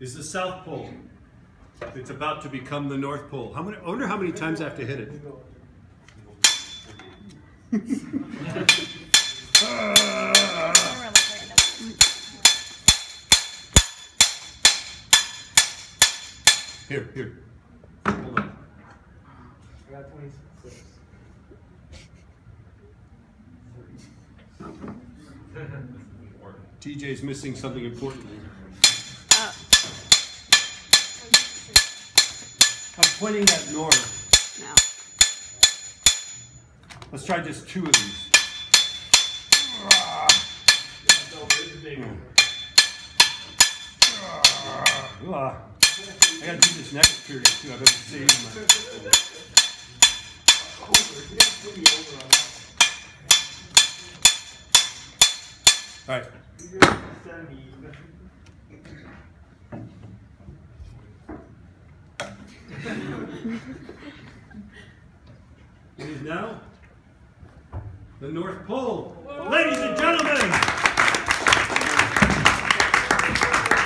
is the South Pole. It's about to become the North Pole. I wonder how many times I have to hit it. Here. Hold on. I got 26. TJ's missing something important. I'm pointing at north. No. Let's try just 2 of these. I gotta do this next period too. I better save my. All right. It is now the North Pole. Ladies